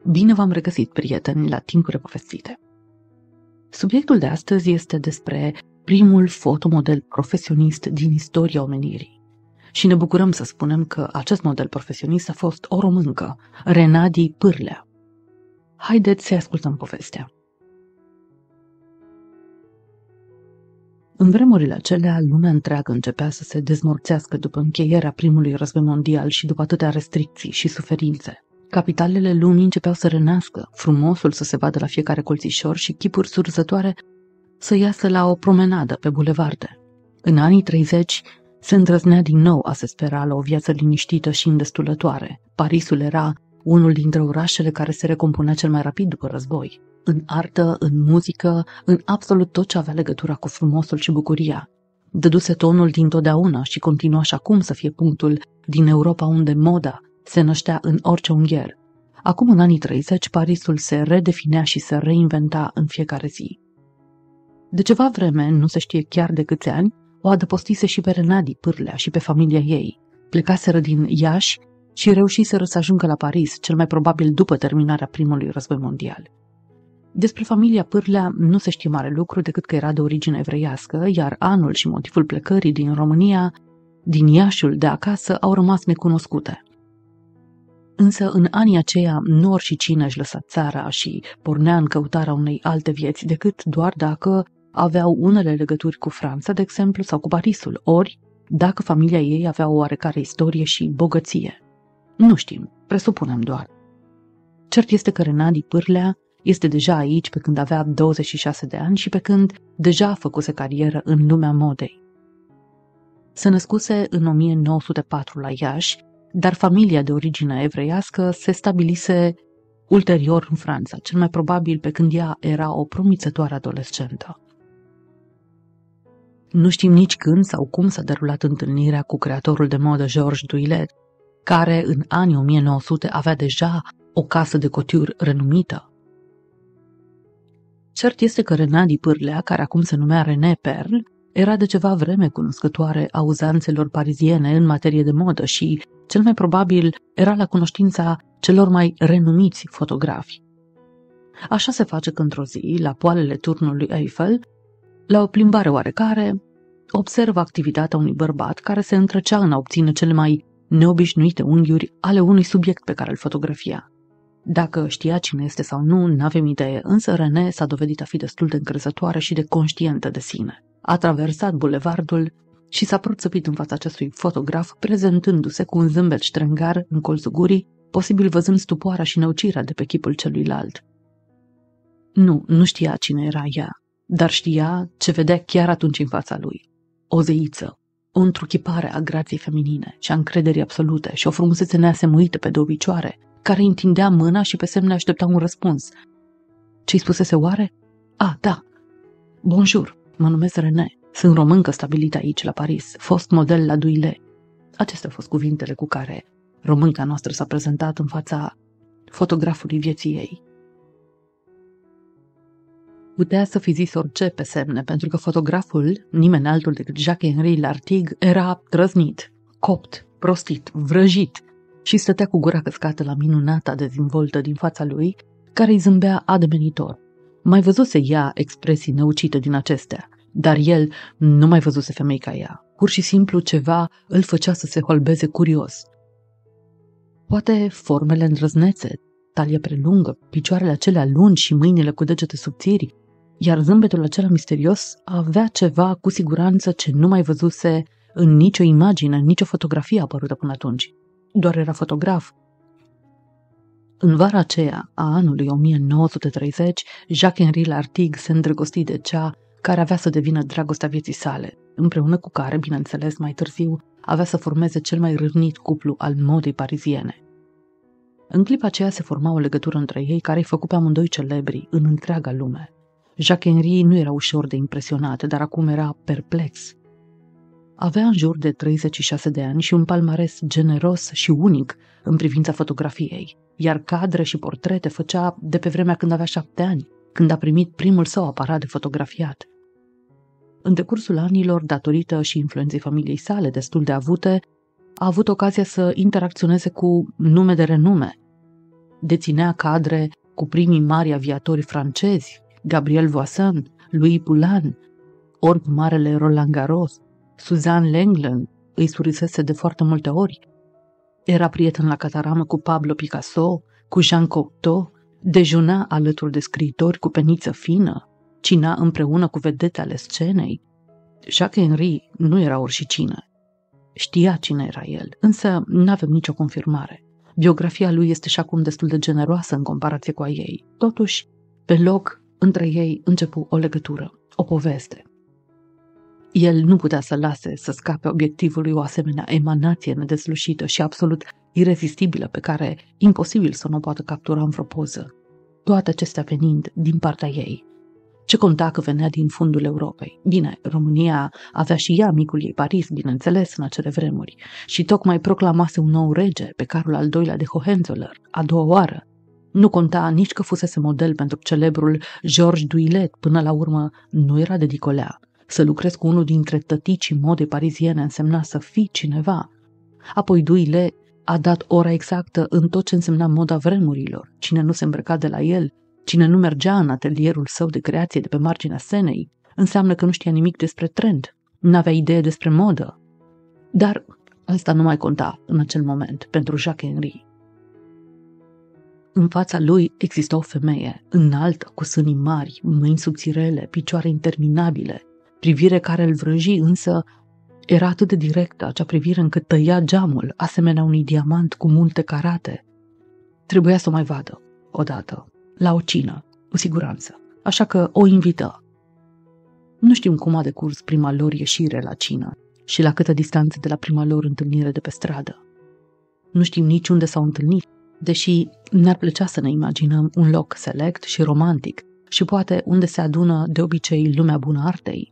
Bine v-am regăsit, prieteni, la Timpuri Povestite. Subiectul de astăzi este despre primul fotomodel profesionist din istoria omenirii. Și ne bucurăm să spunem că acest model profesionist a fost o româncă, Renadi Pârlea. Haideți să ascultăm povestea. În vremurile acelea, lumea întreagă începea să se dezmorțească după încheierea primului război mondial și după atâtea restricții și suferințe. Capitalele lumii începeau să renască, frumosul să se vadă la fiecare colțișor și chipuri surzătoare să iasă la o promenadă pe bulevarde. În anii 30 se îndrăznea din nou a se spera la o viață liniștită și îndestulătoare. Parisul era unul dintre orașele care se recompunea cel mai rapid după război. În artă, în muzică, în absolut tot ce avea legătura cu frumosul și bucuria. Dăduse tonul dintotdeauna și continua și acum să fie punctul din Europa unde moda se năștea în orice ungher. Acum, în anii 30, Parisul se redefinea și se reinventa în fiecare zi. De ceva vreme, nu se știe chiar de câți ani, o adăpostise și pe Renadi Pârlea și pe familia ei. Plecaseră din Iași și reușiseră să ajungă la Paris, cel mai probabil după terminarea primului război mondial. Despre familia Pârlea nu se știe mare lucru decât că era de origine evreiască, iar anul și motivul plecării din România, din Iașiul de acasă, au rămas necunoscute. Însă în anii aceia nu oricine își lăsa țara și pornea în căutarea unei alte vieți decât doar dacă aveau unele legături cu Franța, de exemplu, sau cu Parisul, ori dacă familia ei avea o oarecare istorie și bogăție. Nu știm, presupunem doar. Cert este că Renadi Pârlea este deja aici pe când avea 26 de ani și pe când deja făcuse carieră în lumea modei. Se născuse în 1904 la Iași, dar familia de origine evreiască se stabilise ulterior în Franța, cel mai probabil pe când ea era o promițătoare adolescentă. Nu știm nici când sau cum s-a derulat întâlnirea cu creatorul de modă Georges Duillet, care în anii 1900 avea deja o casă de couture renumită. Cert este că Renadi Pârlea, care acum se numea René Perl, era de ceva vreme cunoscătoare a uzanțelor pariziene în materie de modă și, cel mai probabil, era la cunoștința celor mai renumiți fotografi. Așa se face că într-o zi, la poalele turnului Eiffel, la o plimbare oarecare, observă activitatea unui bărbat care se întrăcea în a obține cele mai neobișnuite unghiuri ale unui subiect pe care îl fotografia. Dacă știa cine este sau nu, n-avem idee, însă René s-a dovedit a fi destul de încrezătoare și de conștientă de sine. A traversat bulevardul și s-a proțăpit în fața acestui fotograf, prezentându-se cu un zâmbet ștrengar în colțul gurii, posibil văzând stupoarea și năucirea de pe chipul celuilalt. Nu știa cine era ea, dar știa ce vedea chiar atunci în fața lui. O zeiță, o întruchipare a grației feminine și a încrederii absolute și o frumusețe neasemuită pe două picioare, care întindea mâna și pe semne aștepta un răspuns. Ce-i spusese oare? Da. Bonjour, mă numesc René. Sunt româncă stabilită aici, la Paris, fost model la Duillet. Acestea au fost cuvintele cu care românca noastră s-a prezentat în fața fotografului vieții ei. Putea să fi zis orice pe semne, pentru că fotograful, nimeni altul decât Jacques-Henri Lartigue, era trăznit, copt, prostit, vrăjit și stătea cu gura căscată la minunata dezvoltă din fața lui, care îi zâmbea ademenitor. Mai văzuse ea expresii năucite din acestea, dar el nu mai văzuse femei ca ea. Pur și simplu ceva îl făcea să se holbeze curios. Poate formele îndrăznețe, talie prelungă, picioarele acelea lungi și mâinile cu degete subțiri, iar zâmbetul acela misterios avea ceva cu siguranță ce nu mai văzuse în nicio imagine, în nicio fotografie apărută până atunci. Doar era fotograf. În vara aceea, a anului 1930, Jacques-Henri Lartigue se îndrăgosti de cea care avea să devină dragostea vieții sale, împreună cu care, bineînțeles, mai târziu, avea să formeze cel mai râvnit cuplu al modei pariziene. În clipa aceea se forma o legătură între ei care îi făcu pe amândoi celebri în întreaga lume. Jacques-Henri nu era ușor de impresionat, dar acum era perplex. Avea în jur de 36 de ani și un palmares generos și unic în privința fotografiei, iar cadre și portrete făcea de pe vremea când avea 7 ani, când a primit primul său aparat de fotografiat. În decursul anilor, datorită și influenței familiei sale destul de avute, a avut ocazia să interacționeze cu nume de renume. deținea cadre cu primii mari aviatori francezi, Gabriel Voisin, Louis Poullain, ori cu marele Roland Garros, Suzanne Lenglen îi surisese de foarte multe ori. Era prieten la cataramă cu Pablo Picasso, cu Jean Cocteau, dejuna alături de scriitori cu peniță fină, cina împreună cu vedete ale scenei. Jacques Henry nu era oricine. Știa cine era el, însă nu avem nicio confirmare. Biografia lui este și acum destul de generoasă în comparație cu a ei. Totuși, pe loc, între ei începu o legătură, o poveste. El nu putea să lase să scape obiectivului o asemenea emanație nedeslușită și absolut irezistibilă pe care imposibil să nu o poată captura în vreo poză. Toate acestea venind din partea ei. Ce conta că venea din fundul Europei? Bine, România avea și ea micul ei Paris, bineînțeles, în acele vremuri, și tocmai proclamase un nou rege, pe Carol al II-lea de Hohenzollern, a doua oară. Nu conta nici că fusese model pentru celebrul Georges Duillet, până la urmă nu era de dicolea. Să lucrezi cu unul dintre tăticii modei pariziene însemna să fii cineva. Apoi Duillet a dat ora exactă în tot ce însemna moda vremurilor. Cine nu se îmbrăca de la el, cine nu mergea în atelierul său de creație de pe marginea scenei, înseamnă că nu știa nimic despre trend, n-avea idee despre modă. Dar asta nu mai conta în acel moment pentru Jacques Henry. În fața lui exista o femeie, înaltă, cu sânii mari, mâini subțirele, picioare interminabile, privire care îl vrăji, însă era atât de directă acea privire încât tăia geamul, asemenea unui diamant cu multe carate. Trebuia să o mai vadă, odată, la o cină, cu siguranță, așa că o invită. Nu știm cum a decurs prima lor ieșire la cină și la câtă distanță de la prima lor întâlnire de pe stradă. Nu știm nici unde s-au întâlnit, deși ne-ar plăcea să ne imaginăm un loc select și romantic și poate unde se adună de obicei lumea bună artei.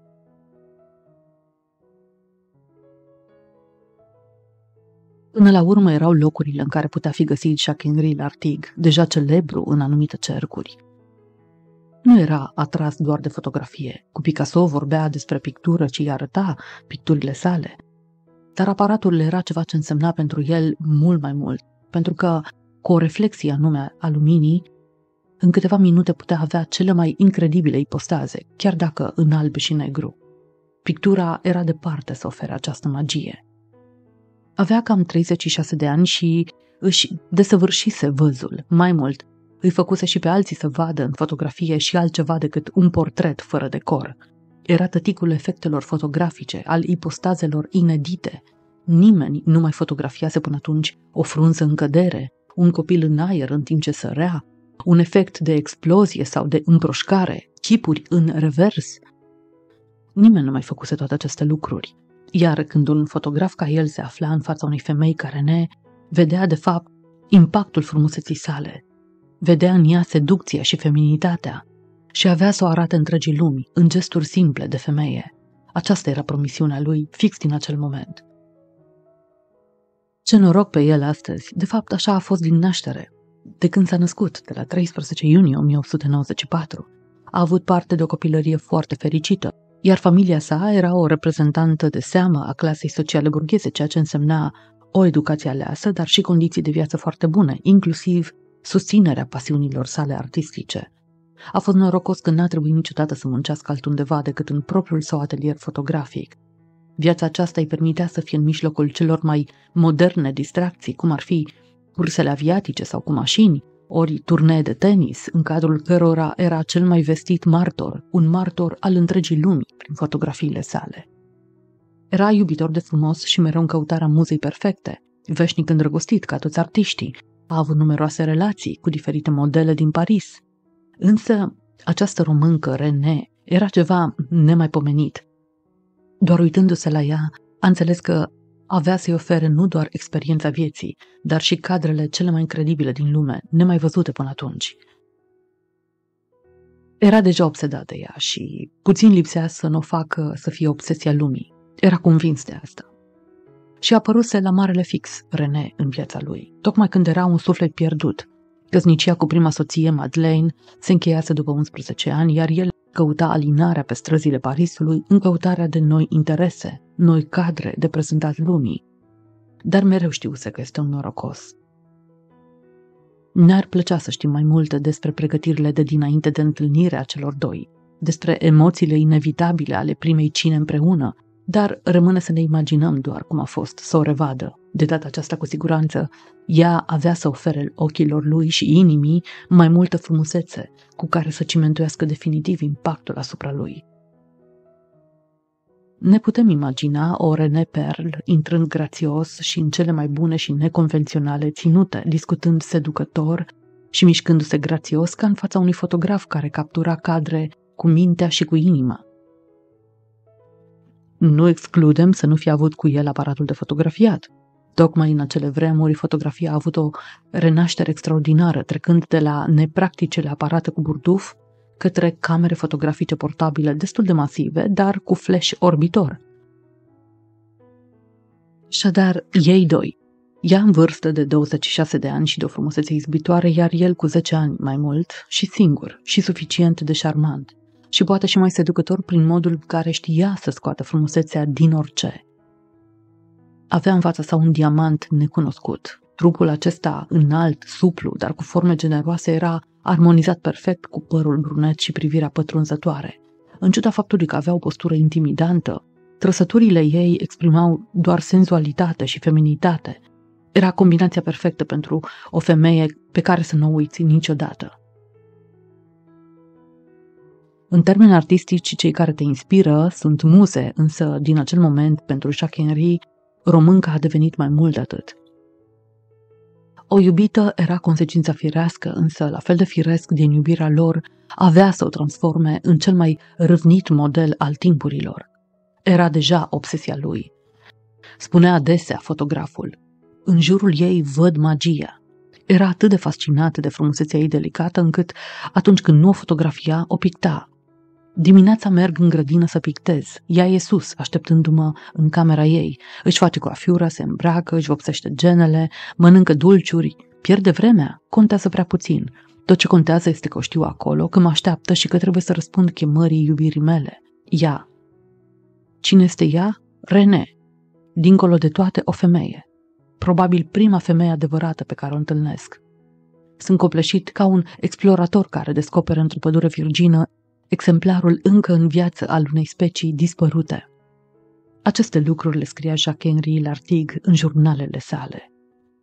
Până la urmă erau locurile în care putea fi găsit Jacques Henry Lartigue, deja celebru în anumite cercuri. Nu era atras doar de fotografie. Cu Picasso vorbea despre pictură și îi arăta picturile sale. Dar aparatul era ceva ce însemna pentru el mult mai mult, pentru că, cu o reflexie anume a luminii, în câteva minute putea avea cele mai incredibile ipostaze, chiar dacă în alb și negru. Pictura era departe să ofere această magie. Avea cam 36 de ani și își desăvârșise văzul. Mai mult, îi făcuse și pe alții să vadă în fotografie și altceva decât un portret fără decor. Era tăticul efectelor fotografice, al ipostazelor inedite. Nimeni nu mai fotografiase până atunci o frunză în cădere, un copil în aer în timp ce sărea, un efect de explozie sau de împroșcare, chipuri în revers. Nimeni nu mai făcuse toate aceste lucruri. Iar când un fotograf ca el se afla în fața unei femei care ne vedea, de fapt, impactul frumuseții sale, vedea în ea seducția și feminitatea și avea să o arate întregii lumi, în gesturi simple de femeie. Aceasta era promisiunea lui, fix din acel moment. Ce noroc pe el astăzi, de fapt așa a fost din naștere. De când s-a născut, de la 13 iunie 1894, a avut parte de o copilărie foarte fericită, iar familia sa era o reprezentantă de seamă a clasei sociale burgheze, ceea ce însemna o educație aleasă, dar și condiții de viață foarte bune, inclusiv susținerea pasiunilor sale artistice. A fost norocos că n-a trebuit niciodată să muncească altundeva decât în propriul său atelier fotografic. Viața aceasta îi permitea să fie în mijlocul celor mai moderne distracții, cum ar fi cursele aviatice sau cu mașini, ori turnee de tenis, în cadrul cărora era cel mai vestit martor, un martor al întregii lumi prin fotografiile sale. Era iubitor de frumos și mereu în căutarea muzei perfecte, veșnic îndrăgostit ca toți artiștii, a avut numeroase relații cu diferite modele din Paris. Însă, această româncă, René, era ceva nemaipomenit. Doar uitându-se la ea, a înțeles că avea să-i ofere nu doar experiența vieții, dar și cadrele cele mai incredibile din lume, nemai văzute până atunci. Era deja obsedat de ea și puțin lipsea să nu o facă să fie obsesia lumii. Era convins de asta. Și apăruse la marele fix, René, în viața lui, tocmai când era un suflet pierdut. Căsnicia cu prima soție, Madeleine, se încheiase după 11 ani, iar el căuta alinarea pe străzile Parisului în căutarea de noi interese, noi cadre de prezentat lumii. Dar mereu știuse că este un norocos. Ne-ar plăcea să știm mai multe despre pregătirile de dinainte de întâlnirea celor doi, despre emoțiile inevitabile ale primei cine împreună, dar rămâne să ne imaginăm doar cum a fost să o revadă. De data aceasta, cu siguranță, ea avea să ofere ochilor lui și inimii mai multă frumusețe, cu care să cimentuiască definitiv impactul asupra lui. Ne putem imagina o René Perl intrând grațios și în cele mai bune și neconvenționale ținute, discutând seducător și mișcându-se grațios ca în fața unui fotograf care captura cadre cu mintea și cu inima. Nu excludem să nu fi avut cu el aparatul de fotografiat. Tocmai în acele vremuri, fotografia a avut o renaștere extraordinară, trecând de la nepracticele aparate cu burduf către camere fotografice portabile destul de masive, dar cu flash orbitor. Așadar, ei doi, ea în vârstă de 26 de ani și de o frumusețe izbitoare, iar el cu 10 ani mai mult și singur și suficient de șarmant și poate și mai seducător prin modul în care știa să scoată frumusețea din orice. Avea în fața sa un diamant necunoscut. Trupul acesta înalt, suplu, dar cu forme generoase, era armonizat perfect cu părul brunet și privirea pătrunzătoare. În ciuda faptului că avea o postură intimidantă, trăsăturile ei exprimau doar senzualitate și feminitate. Era combinația perfectă pentru o femeie pe care să nu o uiți niciodată. În termeni artistici, cei care te inspiră sunt muze, însă din acel moment, pentru Jacques Henry, românca a devenit mai mult de atât. O iubită era consecința firească, însă la fel de firesc din iubirea lor avea să o transforme în cel mai râvnit model al timpurilor. Era deja obsesia lui. Spunea adesea fotograful: în jurul ei văd magia. Era atât de fascinat de frumusețea ei delicată încât atunci când nu o fotografia, o picta. Dimineața merg în grădină să pictez. Ea e sus, așteptându-mă în camera ei. Își face coafiura, se îmbracă, își vopsește genele, mănâncă dulciuri. Pierde vremea, contează prea puțin. Tot ce contează este că o știu acolo, că mă așteaptă și că trebuie să răspund chemării iubirii mele. Ea. Cine este ea? René. Dincolo de toate, o femeie. Probabil prima femeie adevărată pe care o întâlnesc. Sunt copleșit ca un explorator care descoperă într-o pădure virgină exemplarul încă în viață al unei specii dispărute. Aceste lucruri le scria Jacques Henry Lartigue în jurnalele sale.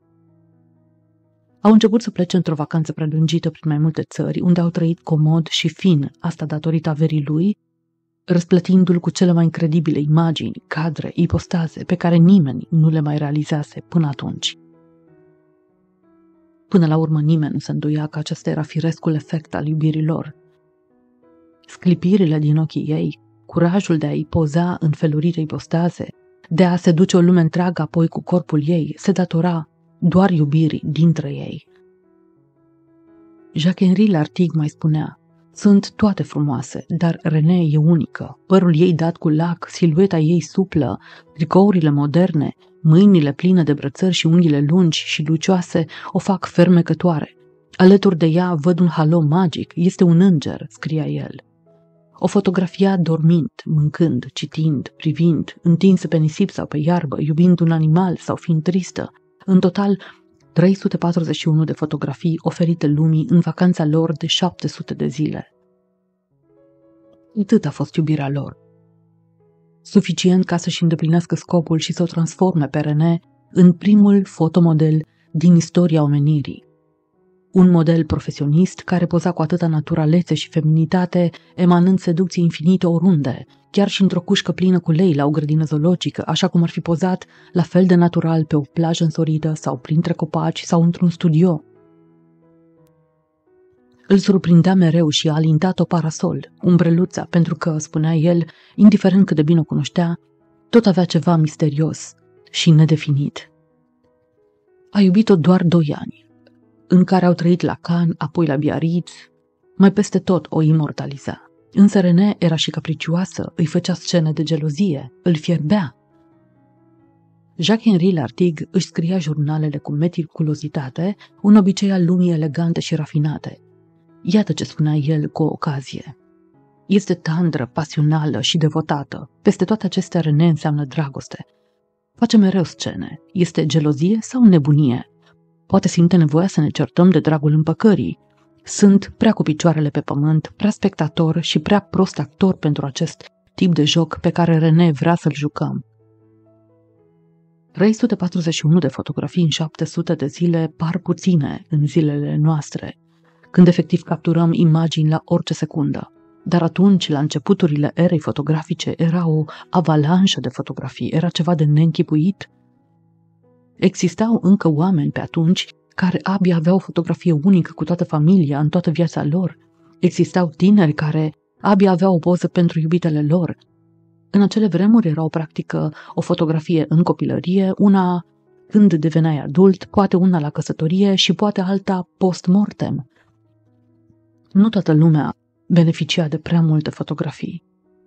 Au început să plece într-o vacanță prelungită prin mai multe țări, unde au trăit comod și fin, asta datorită averii lui, răsplătindu-l cu cele mai incredibile imagini, cadre, ipostaze, pe care nimeni nu le mai realizase până atunci. Până la urmă nimeni nu se îndoia că acesta era firescul efect al iubirii lor. Sclipirile din ochii ei, curajul de a-i poza în felurite ipostaze, de a seduce o lume întreagă apoi cu corpul ei, se datora doar iubirii dintre ei. Jacques Henry Lartigue mai spunea: sunt toate frumoase, dar René e unică. Părul ei dat cu lac, silueta ei suplă, tricourile moderne, mâinile pline de brățări și unghiile lungi și lucioase o fac fermecătoare. Alături de ea văd un halo magic, este un înger, scria el. O fotografia dormind, mâncând, citind, privind, întinsă pe nisip sau pe iarbă, iubind un animal sau fiind tristă. În total, 341 de fotografii oferite lumii în vacanța lor de 700 de zile. Atât a fost iubirea lor. Suficient ca să-și îndeplinească scopul și să o transforme pe René în primul fotomodel din istoria omenirii. Un model profesionist care poza cu atâta naturalețe și feminitate, emanând seducții infinite oriunde, chiar și într-o cușcă plină cu lei la o grădină zoologică, așa cum ar fi pozat la fel de natural pe o plajă însorită sau printre copaci sau într-un studio. Îl surprindea mereu și a alintat-o parasol, umbreluța, pentru că, spunea el, indiferent cât de bine o cunoștea, tot avea ceva misterios și nedefinit. A iubit-o doar 2 ani, în care au trăit la Cannes, apoi la Biarritz, mai peste tot o imortaliza. Însă René era și capricioasă, îi făcea scene de gelozie, îl fierbea. Jacques Henry Lartigue își scria jurnalele cu meticulozitate, un obicei al lumii elegante și rafinate. Iată ce spunea el cu o ocazie. Este tandră, pasională și devotată. Peste toate acestea, René înseamnă dragoste. Face mereu scene. Este gelozie sau nebunie? poate simte nevoia să ne certăm de dragul împăcării. Sunt prea cu picioarele pe pământ, prea spectator și prea prost actor pentru acest tip de joc pe care René vrea să-l jucăm. 341 de fotografii în 700 de zile par puține în zilele noastre, când efectiv capturăm imagini la orice secundă. Dar atunci, la începuturile erei fotografice, era o avalanșă de fotografii, era ceva de neînchipuit. Existau încă oameni pe atunci care abia aveau o fotografie unică cu toată familia în toată viața lor. Existau tineri care abia aveau o poză pentru iubitele lor. În acele vremuri era o practică o fotografie în copilărie, una când deveneai adult, poate una la căsătorie și poate alta post-mortem. Nu toată lumea beneficia de prea multe fotografii.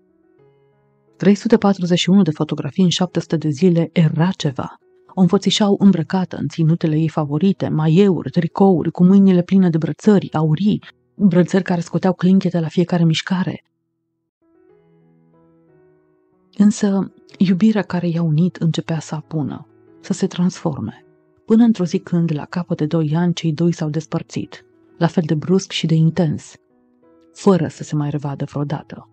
341 de fotografii în 700 de zile era ceva. O înfățișau îmbrăcată în ținutele ei favorite, maieuri, tricouri, cu mâinile pline de brățări, aurii, brățări care scoteau clinchete la fiecare mișcare. Însă, iubirea care i-a unit începea să apună, să se transforme, până într-o zi când, la capăt de 2 ani, cei doi s-au despărțit, la fel de brusc și de intens, fără să se mai revadă vreodată.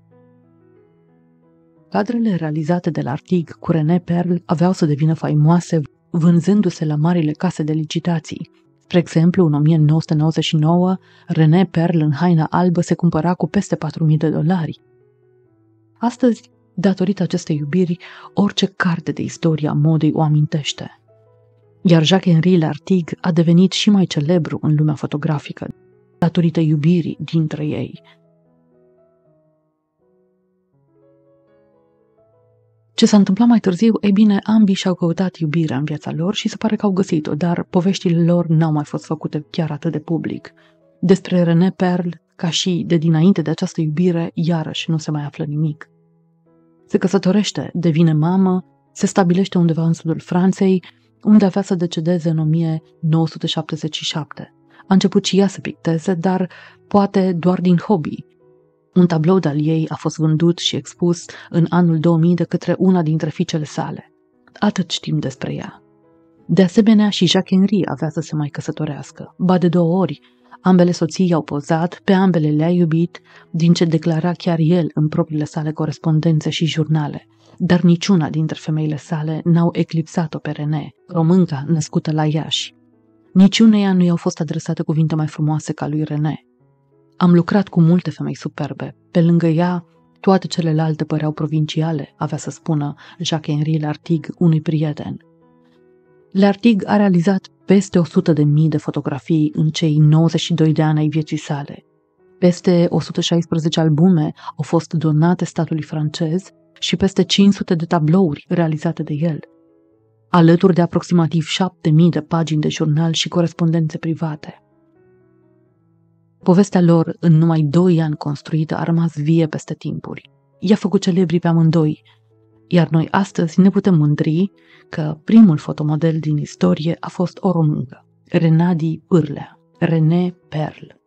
Cadrele realizate de la Artigue cu René Perle aveau să devină faimoase vânzându-se la marile case de licitații. Spre exemplu, în 1999, René Perle în haina albă se cumpăra cu peste $4.000. Astăzi, datorită acestei iubiri, orice carte de istorie a modei o amintește. Iar Jacques-Henri Lartigue a devenit și mai celebru în lumea fotografică, datorită iubirii dintre ei. Ce s-a întâmplat mai târziu? Ei bine, ambii și-au căutat iubirea în viața lor și se pare că au găsit-o, dar poveștile lor n-au mai fost făcute chiar atât de public. Despre René Perle, ca și de dinainte de această iubire, iarăși nu se mai află nimic. Se căsătorește, devine mamă, se stabilește undeva în sudul Franței, unde avea să decedeze în 1977. A început și ea să picteze, dar poate doar din hobby. Un tablou de-al ei a fost vândut și expus în anul 2000 de către una dintre fiicele sale. Atât știm despre ea. De asemenea, și Jacques-Henri avea să se mai căsătorească. Ba de 2 ori, ambele soții i-au pozat, pe ambele le-a iubit, din ce declara chiar el în propriile sale corespondențe și jurnale. Dar niciuna dintre femeile sale n-au eclipsat-o pe René, românca născută la Iași. Niciuneia nu i-au fost adresate cuvinte mai frumoase ca lui René. Am lucrat cu multe femei superbe. Pe lângă ea, toate celelalte păreau provinciale, avea să spună Jacques-Henri Lartigue unui prieten. Lartigue a realizat peste 100.000 de fotografii în cei 92 de ani ai vieții sale. Peste 116 albume au fost donate statului francez și peste 500 de tablouri realizate de el, alături de aproximativ 7.000 de pagini de jurnal și corespondențe private. Povestea lor, în numai 2 ani construită, a rămas vie peste timpuri. I-a făcut celebri pe amândoi, iar noi astăzi ne putem mândri că primul fotomodel din istorie a fost o româncă, Renadi Pârlea, René Perle.